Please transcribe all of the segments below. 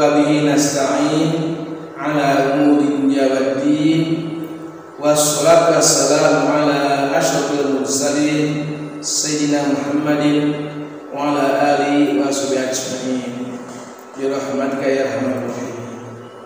bihi nasta'in ala umuri dunya waddin. Wassalatu wassalamu ala asyrafil mursalin sayyidina Muhammadin wa ala alihi wa sahbihi ajma'in. Bi rahmatika ya arhamar rahimin.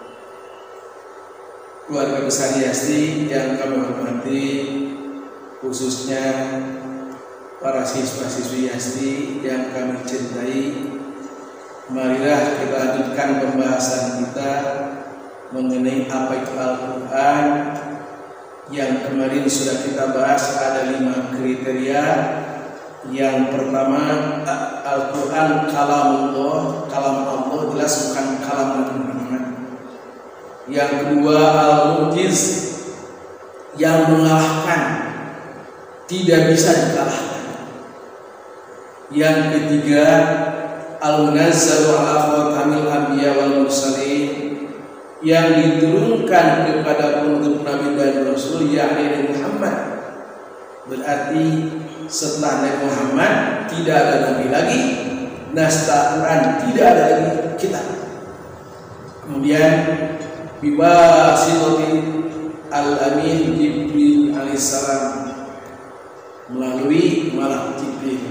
Keluarga besar Yasti yang kami hormati, khususnya para siswa-siswi Yasti yang kami cintai, marilah kita lanjutkan pembahasan kita mengenai apa itu Al-Quran. Yang kemarin sudah kita bahas ada 5 kriteria. Yang pertama, Al-Quran kalam Allah, jelas bukan kalam Nabi Muhammad. Yang kedua, Al-Mu'jiz, yang mengalahkan, tidak bisa dikalahkan. Yang ketiga, Al-Munazzalu ala khatamil anbiya wal mursalin, yang diturunkan kepada penutup Nabi dan Rasul, yakni Nabi Muhammad. Berarti setelah Nabi Muhammad tidak ada Nabi lagi, naskah Quran tidak ada lagi kitab. Kemudian biwasitati al-amin Jibril alaihissalam, melalui malaikat Jibril.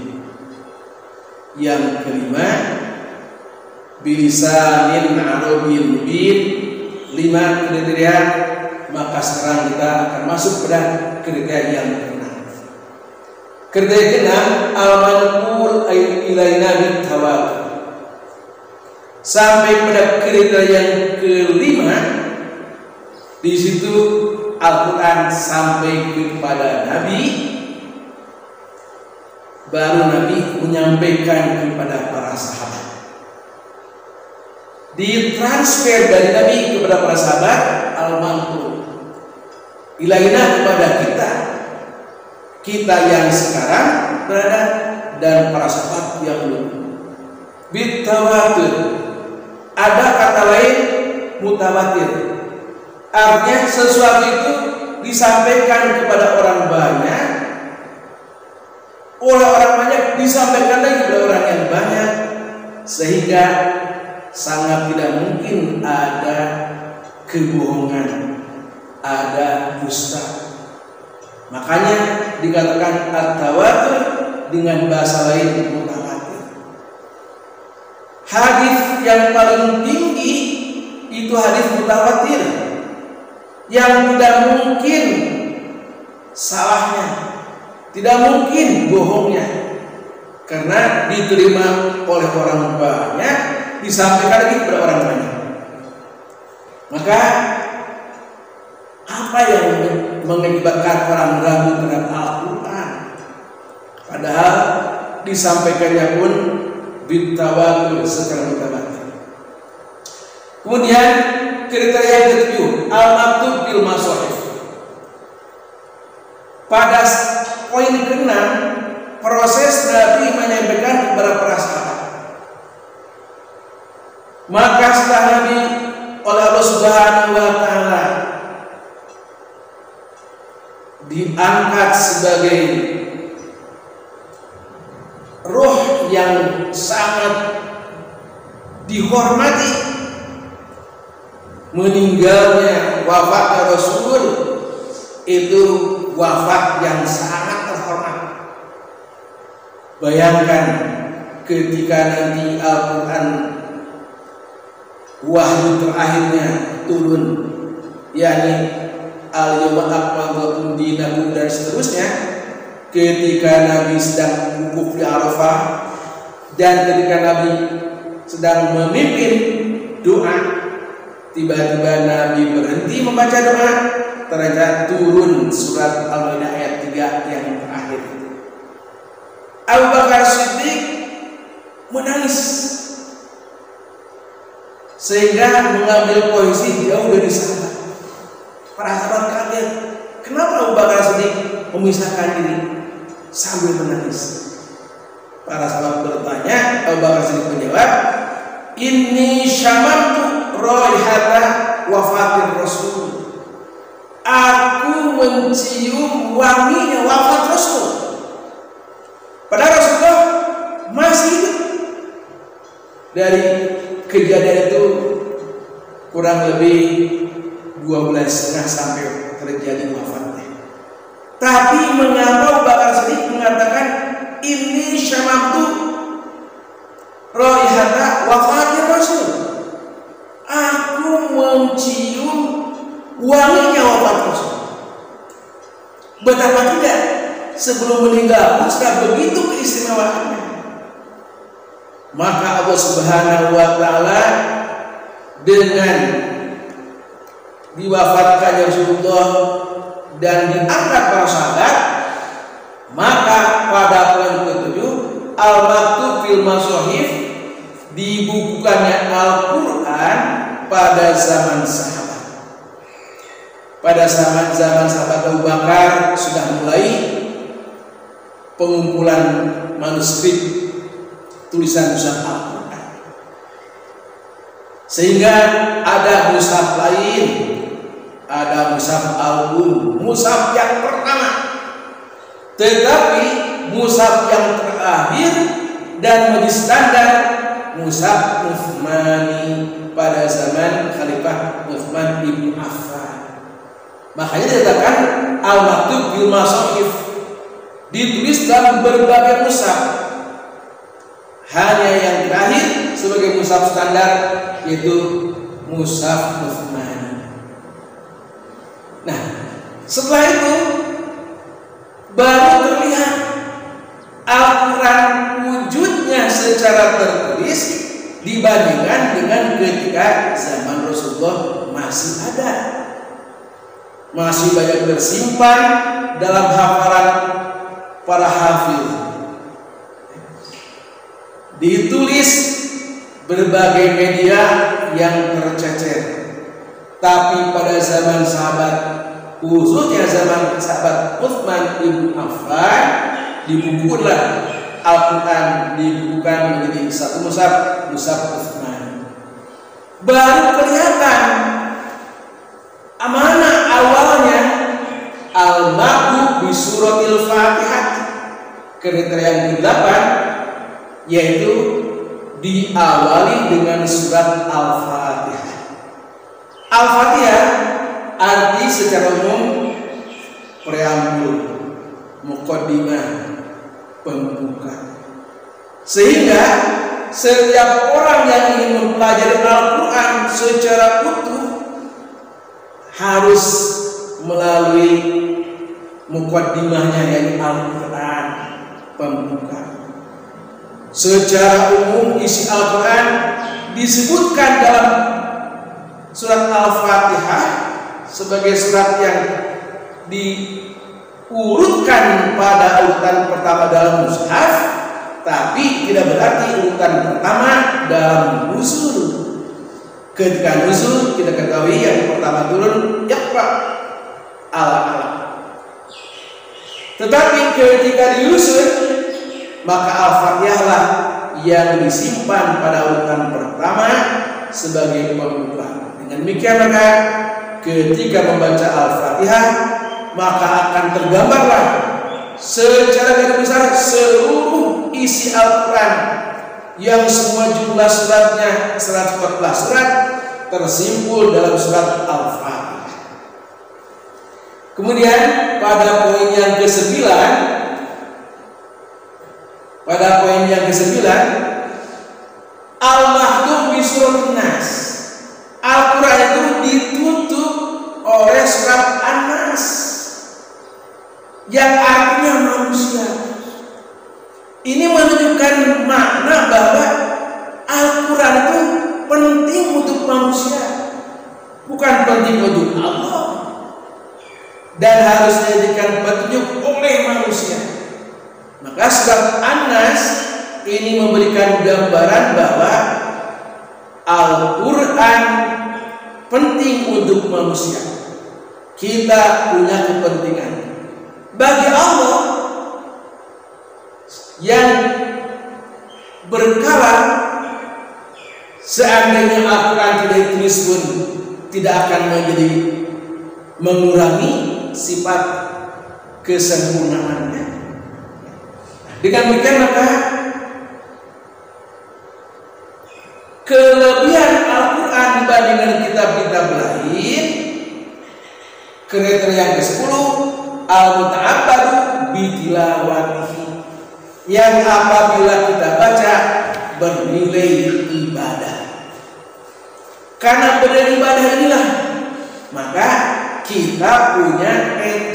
Yang kelima, bilisanin arabiyyin mubin, 5 kriteria. Maka sekarang kita akan masuk pada kriteria yang ke-6. Kriteria ke-6, al-manqul ilaina bitawatur. Sampai pada kriteria yang kelima, di situ Al-Quran sampai kepada Nabi, baru Nabi menyampaikan kepada para sahabat. Ditransfer dari Nabi kepada para sahabat, al-manqul ilaina, kepada kita yang sekarang berada dan para sahabat yang dulu. Bitawatur, ada kata lain mutawatir, artinya sesuatu itu disampaikan kepada orang banyak, oleh orang banyak disampaikan lagi kepada orang yang banyak, sehingga sangat tidak mungkin ada kebohongan, ada dusta. Makanya dikatakan at-tawatur, dengan bahasa lain mutawatir. Hadis yang paling tinggi itu hadis mutawatir, yang tidak mungkin salahnya, tidak mungkin bohongnya, karena diterima oleh orang banyak, disampaikan lagi kepada orang banyak. Maka apa yang mengakibatkan orang ragu terhadap Al-Quran? Padahal disampaikannya pun bitawatur, secara mutawatir. Kemudian kriteria yang ke-7, al-maktub bil mashahif. Pada poin ke-6, proses Nabi menyampaikan kepada para sahabat. Maka setelah Nabi oleh Allah Subhanahu wa Ta'ala diangkat sebagai roh yang sangat dihormati, meninggalnya wafat Rasul itu wafat yang sangat terhormat. Bayangkan ketika nanti Al-Quran wahyu terakhirnya turun, yakni al-yawma akmaltu lakum dinakum dan seterusnya, ketika Nabi sedang wukuf di Arafah dan ketika Nabi sedang memimpin doa, tiba-tiba Nabi berhenti membaca doa, ternyata turun surat Al-Maidah ayat 3 yang terakhir. Abu Bakar Siddiq menangis sehingga mengambil posisi jauh dari sahabat. Para sahabat kaget, kenapa Abu Bakar Siddiq memisahkan diri sambil menangis? Para sahabat bertanya, Abu Bakar Siddiq menjawab, inni syamantu raihata wafatir Rasul. Aku mencium wanginya wafat Rasul. Padahal Rasulullah masih hidup. Dari kejadian itu kurang lebih 12,5 sampai terjadi wafatnya. Tapi mengapa Abu Bakar Siddiq mengatakan ini syamamtu raihata wafatnya Rasul? Aku mencium wanginya wafat Rasul. Betapa tidak sebelum meninggal sudah begitu keistimewaannya. Maka Allah Subhanahu wa taala dengan diwafatkannya Rasulullah dan diangkat para sahabat, maka pada poin ke-7 al-maktub fil mashahif, dibukukannya Al-Quran pada zaman sahabat. Pada zaman sahabat Abu Bakar sudah mulai pengumpulan manuskrip tulisan-tulisan Al-Quran, sehingga ada mushaf lain, ada mushaf Al-Um, mushaf yang pertama, tetapi mushaf yang terakhir dan menjadi standar mushaf Utsmani pada zaman Khalifah Utsman bin Affan. Makanya dikatakan al-maktub bil mashahif, ditulis dalam berbagai mushaf. Hanya yang terakhir sebagai mushaf standar yaitu mushaf Utsmani. Nah, setelah itu baru terlihat Al-Quran wujudnya secara tertulis dibandingkan dengan ketika zaman Rasulullah masih ada, masih banyak tersimpan dalam hafalan para hafiz, ditulis berbagai media yang tercecer. Tapi pada zaman sahabat, khususnya zaman sahabat Utsman bin Affan, dibukukanlah Al-Quran, dibukukan menjadi satu mushaf, mushaf Utsman. Baru kelihatan amanah awalnya al-maktub bi suratil Fatihah. Kriteria yang ke-8 yaitu diawali dengan surat Al-Fatihah. Al-Fatihah arti secara umum preambul, muqaddimah, pembuka. Sehingga setiap orang yang ingin mempelajari Al-Quran secara utuh harus melalui muqaddimahnya, yaitu Al-Quran, pembuka. Secara umum isi Al-Quran disebutkan dalam surat Al-Fatihah sebagai surat yang diurutkan pada urutan pertama dalam mushaf, tapi tidak berarti urutan pertama dalam nuzul. Ketika nuzul kita ketahui yang pertama turun Iqra al-Alaq. Tetapi ketika diusul, maka Al-Fatihah lah yang disimpan pada urutan pertama sebagai pembuka. Dengan demikian maka ketika membaca Al-Fatihah maka akan tergambarlah secara garis besar seluruh isi Al-Quran yang semua jumlah suratnya 114 surat tersimpul dalam surat Al-Fatihah. Kemudian pada poin yang ke-9, al-maktub bi suratin Nas. Al-Quran itu ditutup oleh surat An-Nas yang artinya manusia. Ini menunjukkan makna bahwa Al-Quran itu penting untuk manusia, bukan penting untuk Allah, dan harus dijadikan petunjuk oleh manusia. Maka surat An-Nas ini memberikan gambaran bahwa Al-Quran penting untuk manusia. Kita punya kepentingan. Bagi Allah yang berkala, seandainya Al-Quran tidak ditulis pun tidak akan menjadi mengurangi sifat kesempurnaannya. Dengan demikian maka kelebihan Al-Quran dibandingkan kitab-kitab lain, kriteria yang ke-10 al-muta'abbadu bitilawatihi, yang apabila kita baca bernilai ibadah. Karena beribadah inilah maka kita punya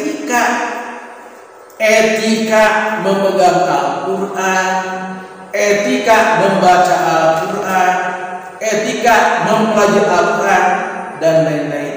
etika memegang Al-Quran, etika membaca Al-Quran, etika mempelajari Al-Quran, dan lain-lain.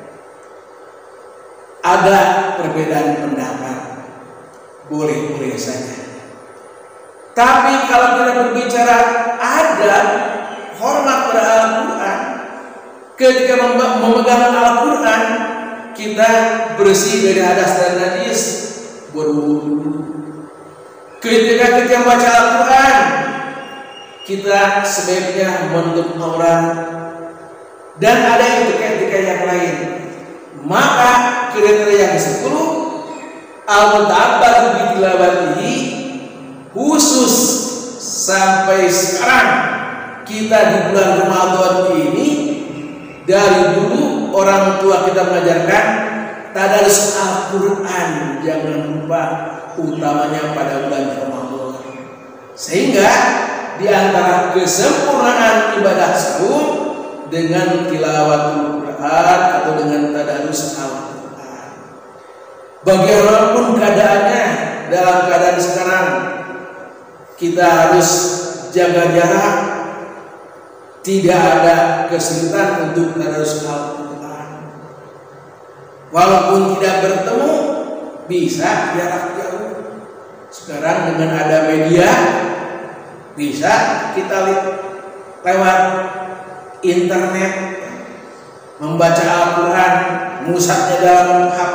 Ada perbedaan pendapat, boleh-boleh saja. Tapi kalau kita berbicara adab, hormat pada Al-Quran, ketika memegang Al-Quran, kita bersih dari hadas dan najis, berwudu. Ketika kita membaca Al-Quran, kita sebaiknya menutup aurat, dan ada etika yang lain. Maka kriteria yang ke-10 al-muta'abbadu bitilawatihi, khusus sampai sekarang kita di bulan Ramadan ini, dari dulu orang tua kita mengajarkan tadarus Al-Quran, jangan lupa, utamanya pada bulan Ramadan. Sehingga di antara kesempurnaan ibadah saum dengan tilawatul Quran atau dengan tadarus Al-Quran. Bagaimanapun keadaannya, dalam keadaan sekarang kita harus jaga jarak, tidak ada kesulitan untuk tadarus Al-Quran. Walaupun tidak bertemu, bisa jarak jauh. Sekarang dengan ada media, bisa kita lewat internet membaca Al-Quran, mushafnya dalam HP.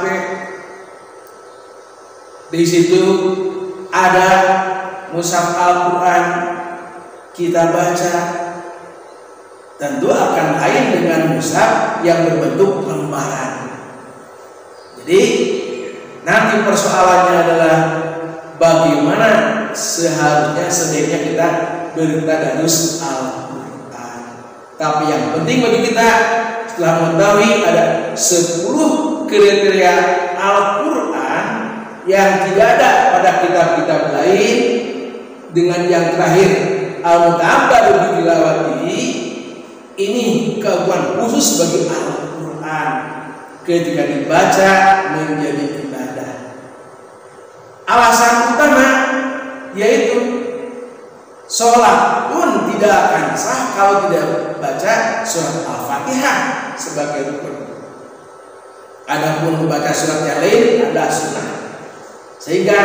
Di situ ada mushaf Al-Quran, kita baca. Tentu akan lain dengan mushaf yang berbentuk lembaran. Jadi nanti persoalannya adalah bagaimana sebaiknya kita bertadarus Al-Quran. Tapi yang penting bagi kita setelah mengetahui ada 10 kriteria Al-Quran yang tidak ada pada kitab-kitab lain, dengan yang terakhir al-muta'abbadu bitilawatihi, ini keagungan khusus bagi Al-Quran ketika dibaca menjadi ibadah. Alasan utama yaitu sholat pun tidak akan sah kalau tidak baca surat Al-Fatihah sebagai rukun. Adapun membaca surat yang lain adalah sunnah. Sehingga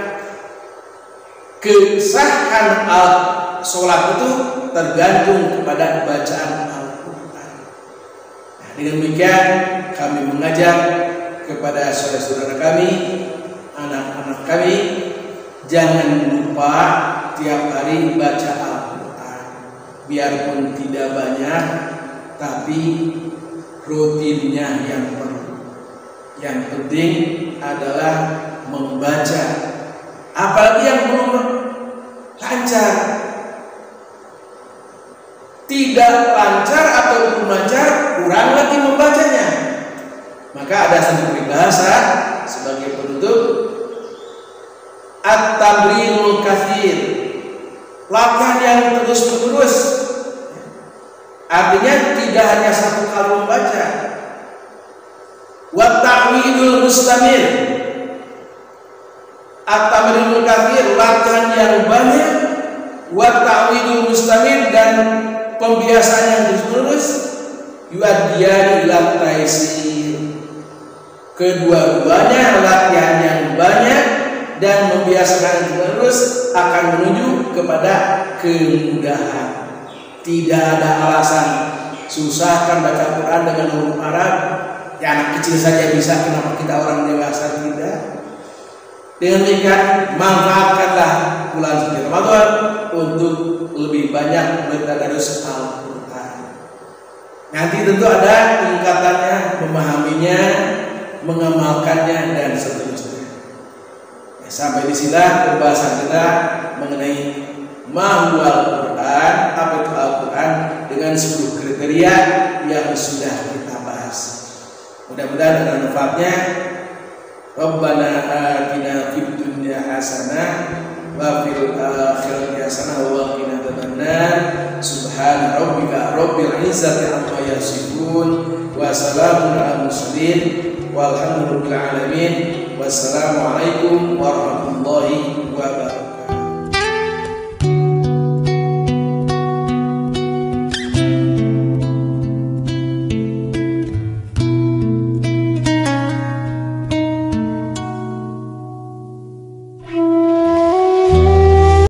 kesahan sholat itu tergantung kepada bacaan Al-Quran. Nah, dengan demikian kami mengajak kepada saudara-saudara kami, anak-anak kami, jangan lupa tiap hari baca Al-Quran. Biarpun tidak banyak, tapi rutinnya yang perlu. Yang penting adalah membaca. Apalagi yang belum lancar, tidak lancar atau belum lancar, kurang lagi membacanya. Maka ada satu peribahasa sebagai penutup, at-tamrinul katsir, latihan yang terus-menerus. Artinya tidak hanya satu kali membaca. Wa ta'widul mustamir, at-tamrinul katsir, latihan yang banyak. Wa ta'widul mustamir, dan pembiasaan yang terus-menerus. Yu'addiyan ila taisir, kedua-duanya latihan yang banyak dan membiasakan terus akan menuju kepada kemudahan. Tidak ada alasan susah kan baca Quran dengan huruf Arab. Ya, anak kecil saja bisa, kenapa kita orang dewasa tidak? Dengan demikian manfaatkanlah bulan suci Ramadan untuk lebih banyak bertadarus Al-Quran. Nanti tentu ada tingkatannya, memahaminya, mengamalkannya, dan seterusnya. Ya, sampai di sini pembahasan kita mengenai mahwal Quran, apa itu Al-Quran, dengan 10 kriteria yang sudah kita bahas. Mudah-mudahan ada manfaatnya. Rabbana atina fid dunya hasanah wa fil akhirati hasanah wa qina adzabannar. Subhana rabbika rabbil izzati amma yasifun wa salamun alal mursalin walhamdulillahi alamin. Wassalamualaikum warahmatullahi wabarakatuh.